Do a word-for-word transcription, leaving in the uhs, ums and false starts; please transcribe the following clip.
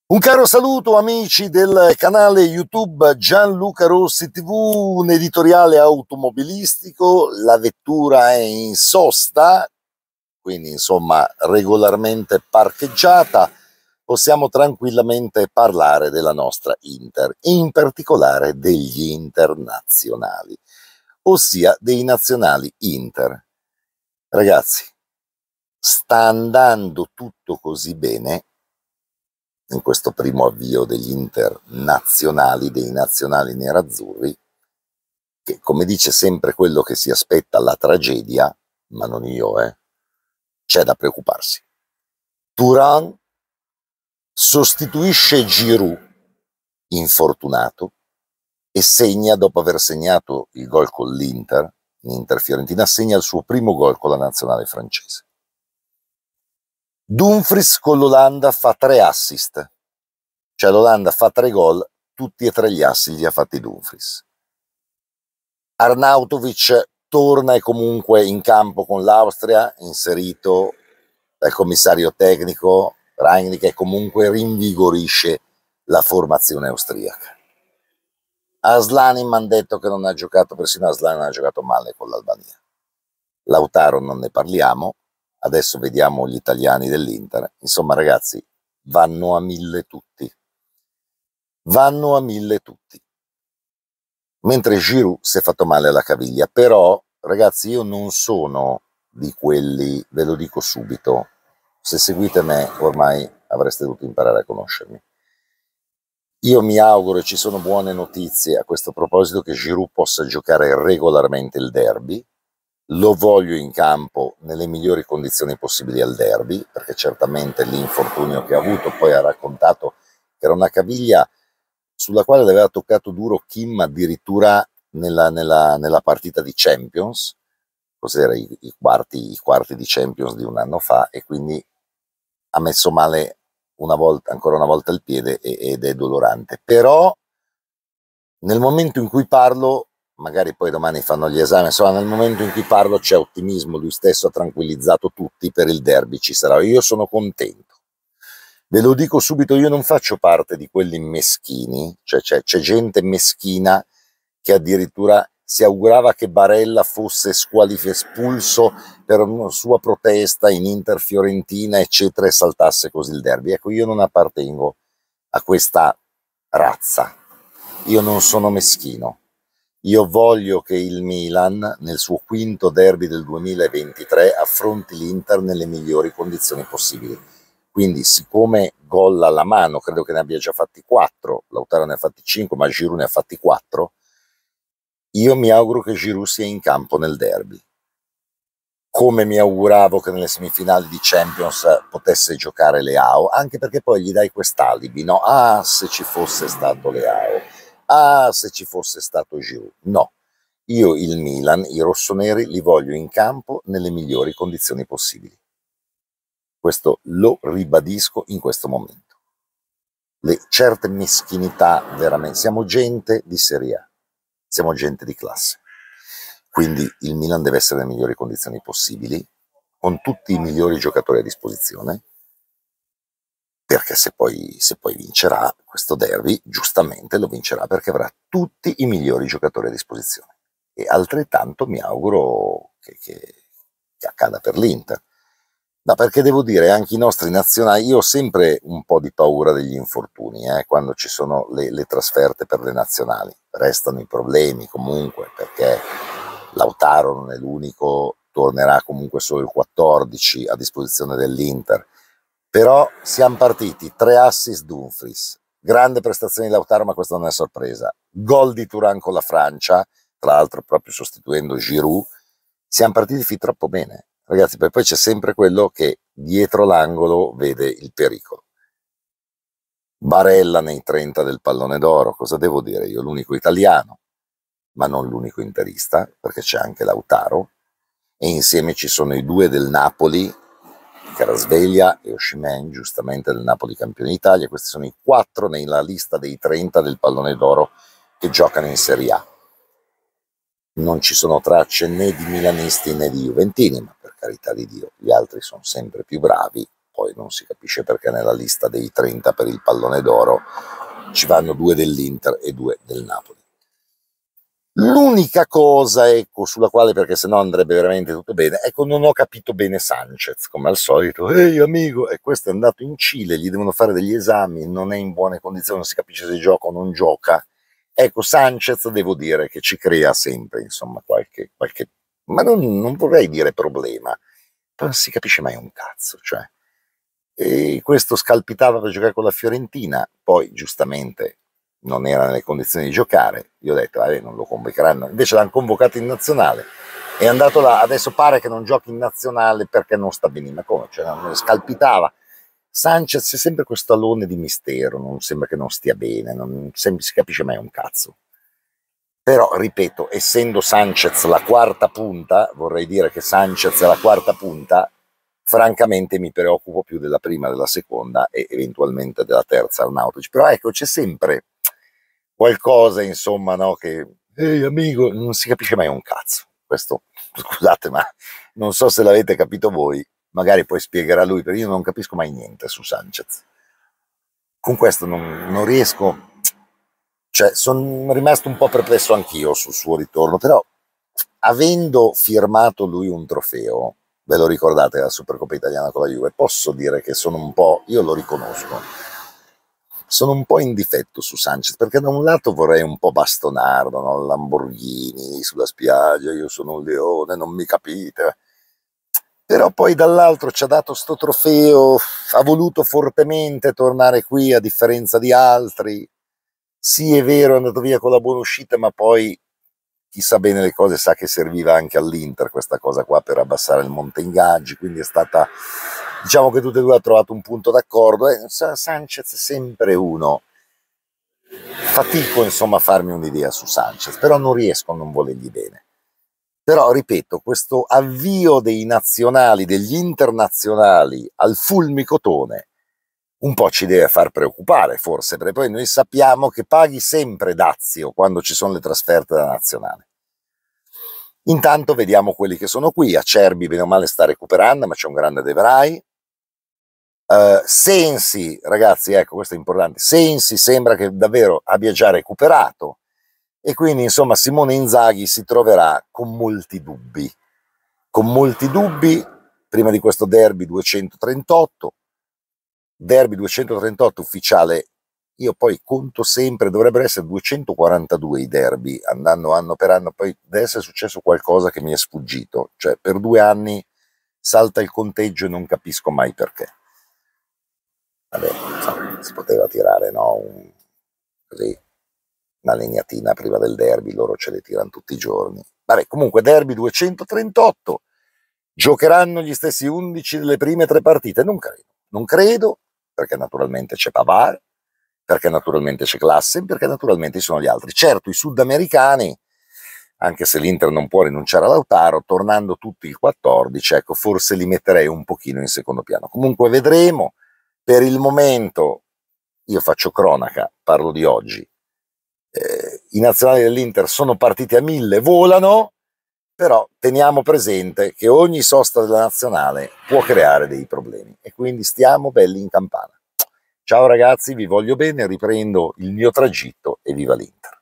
Un caro saluto amici del canale YouTube Gianluca Rossi tivù, un editoriale automobilistico. La vettura è in sosta, quindi insomma regolarmente parcheggiata. Possiamo tranquillamente parlare della nostra Inter, in particolare degli internazionali, ossia dei nazionali Inter. Ragazzi, sta andando tutto così bene in questo primo avvio degli internazionali, dei nazionali nerazzurri, che come dice sempre quello che si aspetta la tragedia, ma non io, eh, c'è da preoccuparsi. Thuram sostituisce Giroud, infortunato, e segna, dopo aver segnato il gol con l'Inter, l'Inter Fiorentina, segna il suo primo gol con la nazionale francese. Dumfries con l'Olanda fa tre assist, cioè l'Olanda fa tre gol, tutti e tre gli assist li ha fatti Dumfries. Arnautovic torna e comunque in campo con l'Austria, inserito dal commissario tecnico Rangnick, che comunque rinvigorisce la formazione austriaca. Aslani mi hanno detto che non ha giocato, persino Aslani ha giocato male con l'Albania. Lautaro non ne parliamo, adesso vediamo gli italiani dell'Inter. Insomma ragazzi, vanno a mille tutti. Vanno a mille tutti. Mentre Giroud si è fatto male alla caviglia, però ragazzi io non sono di quelli, ve lo dico subito, se seguite me ormai avreste dovuto imparare a conoscermi. Io mi auguro, e ci sono buone notizie a questo proposito, che Giroud possa giocare regolarmente il derby. Lo voglio in campo nelle migliori condizioni possibili al derby, perché certamente l'infortunio che ha avuto, poi ha raccontato che era una caviglia sulla quale le aveva toccato duro Kim addirittura nella, nella, nella partita di Champions, cos'era, i, i, quarti, i quarti di Champions di un anno fa, e quindi ha messo male una volta, ancora una volta il piede ed è dolorante. Però nel momento in cui parlo, magari poi domani fanno gli esami, insomma nel momento in cui parlo c'è ottimismo, lui stesso ha tranquillizzato tutti, per il derby ci sarà, io sono contento. Ve lo dico subito, io non faccio parte di quelli meschini, cioè c'è gente meschina che addirittura si augurava che Barella fosse espulso per una sua protesta in Inter Fiorentina, eccetera, e saltasse così il derby. Ecco, io non appartengo a questa razza, io non sono meschino. Io voglio che il Milan, nel suo quinto derby del duemilaventitré, affronti l'Inter nelle migliori condizioni possibili. Quindi siccome gol alla mano, credo che ne abbia già fatti quattro, Lautaro ne ha fatti cinque, ma Giroud ne ha fatti quattro, io mi auguro che Giroud sia in campo nel derby. Come mi auguravo che nelle semifinali di Champions potesse giocare Leao, anche perché poi gli dai quest'alibi, no? Ah, se ci fosse stato Leao, ah, se ci fosse stato Giroud. No, io il Milan, i rossoneri, li voglio in campo nelle migliori condizioni possibili. Questo lo ribadisco in questo momento. Le certe meschinità, veramente, siamo gente di Serie A, siamo gente di classe. Quindi il Milan deve essere nelle migliori condizioni possibili, con tutti i migliori giocatori a disposizione, perché se poi, se poi vincerà questo derby, giustamente lo vincerà perché avrà tutti i migliori giocatori a disposizione. E altrettanto mi auguro che, che, che accada per l'Inter. No, perché devo dire, anche i nostri nazionali, io ho sempre un po' di paura degli infortuni, eh, quando ci sono le, le trasferte per le nazionali. Restano i problemi comunque, perché Lautaro non è l'unico, tornerà comunque solo il quattordici a disposizione dell'Inter. Però siamo partiti, tre assist Dumfries, grande prestazione di Lautaro, ma questa non è sorpresa. Gol di Thuram con la Francia, tra l'altro proprio sostituendo Giroud. Siamo partiti fin troppo bene. Ragazzi, poi c'è sempre quello che dietro l'angolo vede il pericolo. Barella nei trenta del pallone d'oro, cosa devo dire? Io l'unico italiano, ma non l'unico interista, perché c'è anche Lautaro, e insieme ci sono i due del Napoli, Kvaratskhelia e Osimhen, giustamente del Napoli campione d'Italia. Questi sono i quattro nella lista dei trenta del pallone d'oro che giocano in Serie A. Non ci sono tracce né di milanisti né di juventini, ma per carità di Dio, gli altri sono sempre più bravi, poi poi non si capisce perché nella lista dei trenta per il pallone d'oro ci vanno due dell'Inter e due del Napoli. L'unica cosa, ecco, sulla quale, perché sennò andrebbe veramente tutto bene, ecco, non ho capito bene Sanchez, come al solito. Ehi amico, e questo è andato in Cile, gli devono fare degli esami, non è in buone condizioni, non si capisce se gioca o non gioca. Ecco, Sanchez devo dire che ci crea sempre, insomma, qualche, qualche ma non, non vorrei dire problema, non si capisce mai un cazzo, cioè. E questo scalpitava per giocare con la Fiorentina, poi giustamente non era nelle condizioni di giocare, io ho detto vabbè, non lo convocheranno, invece l'hanno convocato in nazionale, è andato là, adesso pare che non giochi in nazionale perché non sta bene, ma come, cioè, non scalpitava. Sanchez c'è sempre questo alone di mistero, non sembra che non stia bene, non si capisce mai un cazzo. Però, ripeto, essendo Sanchez la quarta punta, vorrei dire che Sanchez è la quarta punta, francamente mi preoccupo più della prima, della seconda e eventualmente della terza Arnautovic. Però ecco, c'è sempre qualcosa, insomma, no, che, ehi amico, non si capisce mai un cazzo. Questo, scusate, ma non so se l'avete capito voi, magari poi spiegherà lui, perché io non capisco mai niente su Sanchez. Con questo non, non riesco... Cioè, sono rimasto un po' perplesso anch'io sul suo ritorno, però avendo firmato lui un trofeo, ve lo ricordate, la Supercoppa italiana con la Juve, posso dire che sono un po', io lo riconosco, sono un po' in difetto su Sanchez, perché da un lato vorrei un po' bastonarlo, no? Lamborghini sulla spiaggia, io sono un leone, non mi capite, però poi dall'altro ci ha dato sto trofeo, ha voluto fortemente tornare qui a differenza di altri. Sì, è vero, è andato via con la buona uscita, ma poi chi sa bene le cose sa che serviva anche all'Inter questa cosa qua per abbassare il monte ingaggi, quindi è stata, diciamo che tutte e due ha trovato un punto d'accordo. Eh, Sanchez è sempre uno, fatico insomma a farmi un'idea su Sanchez, però non riesco a non volergli bene. Però ripeto, questo avvio dei nazionali, degli internazionali al fulmicotone, un po' ci deve far preoccupare forse, perché poi noi sappiamo che paghi sempre dazio quando ci sono le trasferte da nazionale. Intanto vediamo quelli che sono qui. Acerbi bene o male sta recuperando, ma c'è un grande De Vrij. Uh, Sensi, ragazzi, ecco, questo è importante, Sensi sembra che davvero abbia già recuperato e quindi insomma Simone Inzaghi si troverà con molti dubbi, con molti dubbi prima di questo derby duecentotrentotto. Derby duecentotrentotto ufficiale, io poi conto sempre, dovrebbero essere duecentoquarantadue i derby, andando anno per anno, poi deve essere successo qualcosa che mi è sfuggito, cioè per due anni salta il conteggio e non capisco mai perché. Vabbè, insomma, si poteva tirare, no, un, così, una legnatina prima del derby, loro ce le tirano tutti i giorni. Vabbè, comunque derby duecentotrentotto, giocheranno gli stessi undici delle prime tre partite? Non credo, non credo, perché naturalmente c'è Pavard, perché naturalmente c'è Klassen, perché naturalmente ci sono gli altri. Certo, i sudamericani, anche se l'Inter non può rinunciare a Lautaro, tornando tutti il quattordici, ecco, forse li metterei un pochino in secondo piano. Comunque vedremo, per il momento io faccio cronaca, parlo di oggi, eh, i nazionali dell'Inter sono partiti a mille, volano, però teniamo presente che ogni sosta della nazionale può creare dei problemi e quindi stiamo belli in campana. Ciao ragazzi, vi voglio bene, riprendo il mio tragitto e viva l'Inter.